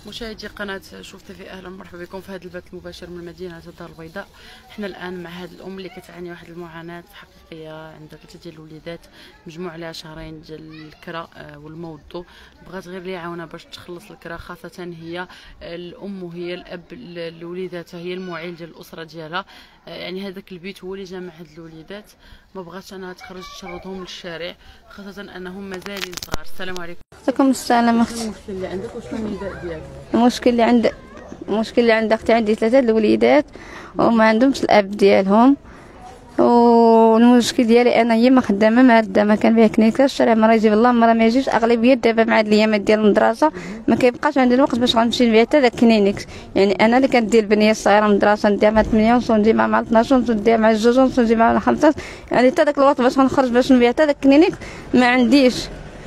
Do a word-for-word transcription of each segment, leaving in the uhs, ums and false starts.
مشاهدي قناه شوف تيفي، اهلا ومرحبا بكم في هذا البث المباشر من مدينه الدار البيضاء. حنا الان مع هذه الام اللي كتعاني واحد المعاناه حقيقيه، عندها ثلاثه ديال الوليدات، مجموع عليها شهرين ديال الكرا والموضو. بغات غير اللي يعاونها باش تخلص الكرا، خاصه هي الام وهي الاب لوليداتها، هي المعيل ديال الاسره ديالها. يعني هذاك البيت هو اللي جمع هاد الوليدات، ما بغاتش انها تخرج تشردهم للشارع، خاصه انهم مازالين صغار. السلام عليكم. عليكم السلام اختي. المشكل اللي عندك وشنو النداء ديالك؟ المشكل اللي عند المشكل اللي عند اختي، عندي ثلاثه د الوليدات وما عندهمش الاب ديالهم. والمشكل ديالي انا هي ما خدامه ما خدامه، كان فيها كنيكه الشارع، مره يجيب الله مره ما يجيش. اغلبيه دابا مع هاد الايامات ديال المدرسه ما كيبقاش عندي الوقت باش غنمشي نبيع حتى داك كلينيكس. يعني انا اللي كندير البنيه الصغيره المدرسه نديها مع ثمانية ونص ونجيبها مع اثناش ونص نديها مع جوج ونص ونجيبها مع خمسة. يعني حتى داك الوقت باش غنخرج باش نبيع حتى داك كلينيكس ما عنديش.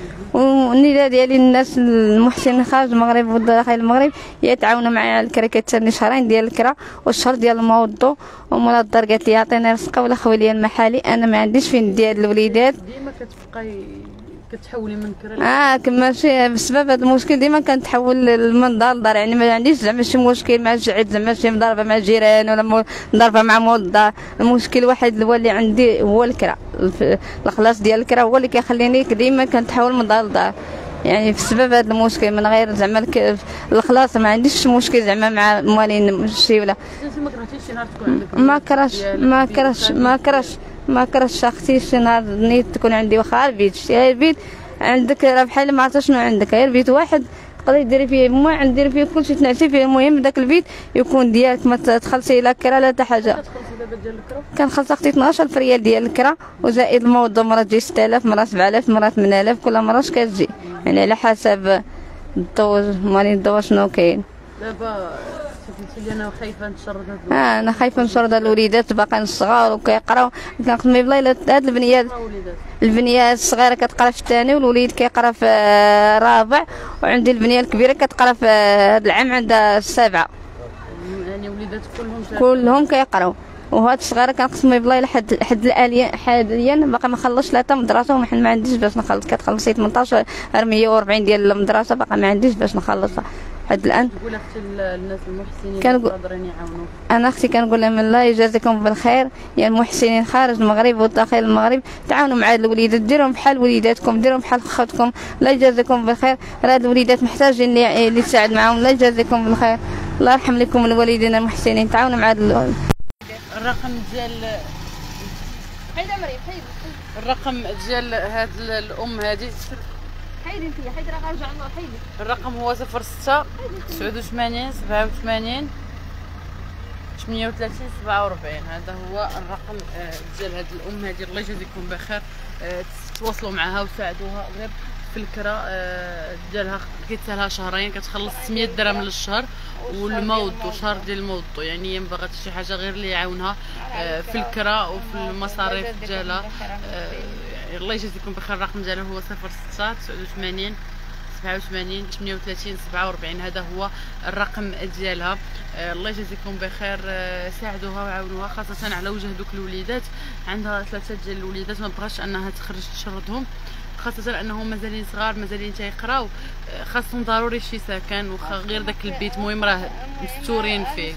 والنداء ديالي الناس المحسنين خارج المغرب وداخل المغرب يتعاونوا معايا على الكرا. كتسالني شهرين ديال الكرا والشهر ديال الموضوع، ومولا الدار قالت لي عطيني رزقه ولا خوي لي المحالي، انا ما عنديش فين ندير الوليدات. ديما كتبقاي كتحولي من كرا اه ماشي بسبب هذا المشكل، ديما كنتحول من دار لدار. يعني ما عنديش زعما شي مشكل مع الجعيد، زعما شي مضاربه مع الجيران ولا مضاربه مع مول الدار. المشكل واحد هو اللي عندي هو الكرا، الخلاص ديال الكرا هو اللي كيخليني ديما كنتحول من دار لدار. يعني بسبب هذا المشكل، من غير زعما الخلاص ما عنديش مشكل زعما مع موالين شي ولا. انت ما كرهتيش شي نهار تكون عندك؟ ما كرهش ما كرهش ما كرهش ما كرهش اختي شي نهار نيت تكون عندي، واخا البيت شتي البيت عندك راه بحال ما عرفتش شنو عندك، غير بيت واحد تقدري ديري فيه ما ندير فيه كلشي تنعسي فيه. المهم داك البيت يكون ديالك، ما تخلصي لا كرا لا حتى حاجه. كتخلصي دابا ديال الكرا؟ كنخلص اختي اثناش ألف ريال ديال الكرا، وزائد الموضوع مرة تجي ستة آلاف، مرة سبعة آلاف، مرة ثمانية آلاف، كل مرة اش كتجي. يعني على حسب الضو مالي الضو شنو كاين. دابا قلتي لي انا خايفه نتشرد هاد اه انا خايفه نشرد الوليدات باقيين صغار وكيقراو. كنخدم بلا الا هاد البنيه البنيه الصغيره كتقرا في الثاني، والوليد كيقرا في الرابع، وعندي البنيه الكبيره كتقرا في هاد العام عندها السابعه. يعني وليدات كلهم كلهم كيقراو. وهاد الصغيره كنقسم بلا لحد حد الاليا حاليا باقي ما خلصش لا حتى مدرسه، وحنا ما عنديش باش نخلص. كتخلصي ثمنطاش مية وأربعين ديال المدرسه، باقي ما عنديش باش نخلصها حد الان. تقول اختي الناس المحسنين كنقول قادرين يعاونوا. انا اختي كنقول لهم الله يجازيكم بالخير يا المحسنين خارج المغرب وداخل المغرب، تعاونوا مع هاد الوليدات، ديروهم بحال وليداتكم، ديروهم بحال خواتكم. الله يجازيكم بالخير، راه هاد الوليدات محتاجين اللي اللي يساعد معاهم. الله يجازيكم بالخير، الله يرحم لكم الوالدين المحسنين. تعاونوا مع هاد الرقم ديال حيد مريم حيد الرقم ديال هاد الام هادي حيد انت حيد راه غنرجع له. حيد الرقم هو صفر ستة تسعة وثمانين سبعة وثمانين ثمانية وثلاثين سبعة وأربعين. هذا هو الرقم ديال هاد الام هادي. الله يجازيكم بخير، تواصلوا معها وساعدوها غير في الكرا ديالها. كيتسالها شهرين كتخلص ستمية درهم للشهر، والموضوع شهر ديال الموضوع. يعني هي مبغاتش شي حاجه غير اللي يعاونها في الكرا وفي المصاريف ديالها. الله يجازيكم بخير. الرقم ديالها هو صفر ستة تسعة وثمانين سبعة وثمانين ثمانية وثلاثين سبعة وأربعين. هذا هو الرقم ديالها. الله يجازيكم بخير، ساعدوها وعاونوها، خاصه على وجه دوك الوليدات. عندها ثلاثه ديال الوليدات، ما بغاش انها تخرج تشردهم، خاصه انهم مازالين صغار، مازالين تيقراو، خاصهم ضروري شي سكن وخا غير داك البيت. المهم راه مستورين فيه.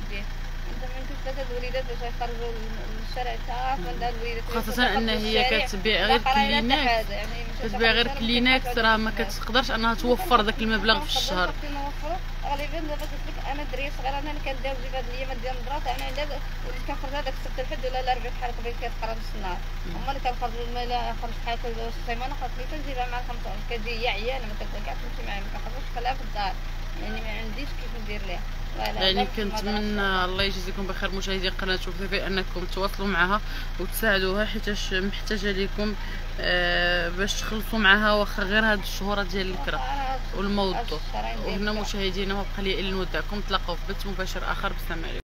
خاصة ان هي كتبيع غير كلينكس، كتبيع غير كلينكس، راه ما كتقدرش انها توفر داك المبلغ في الشهر. غالبا دابا قلت لك انا دريه صغيره، انا اللي كنداوي في هاد الايامات ديال المدرسه. انا عندها وليت كنخرج هذاك السبت الحد ولا الاربعاء بحال قبل كتقرا نص النهار. هما اللي كنخرجوا المالا خرجت بحال كل سيمانه خاصني كنجيبها مع الخمسه ونص. كتجي هي عيانه ما تقدر كاع تمشي معايا، ما كنخرجش نخليها في الدار. يعني ما عنديش كيف ندير ليها. يعني كنتمنى الله يجزيكم بخير مشاهدي قناه شوف تيفي انكم تواصلوا معها وتساعدوها، حيتاش محتاجه لكم آه باش تخلصوا معها واخا غير هاد الشهوره ديال الكرا والموضوع. وهنا مشاهدينا ما بقى لي الا نودعكم، تلاقاو في بث مباشر اخر. بالسلامه عليكم.